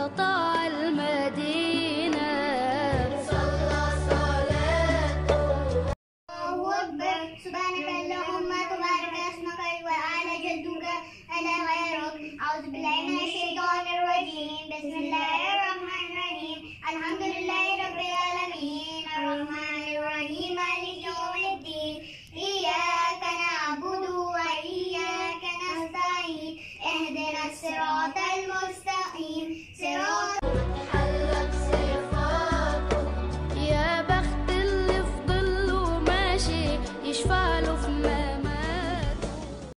قطع المدينة. صلى صلاته الله أكبر. سبحانك اللهم تبارك اسمك وعلى جدك أنا غيرك. أعوذ بالله من الشيطان الرجيم.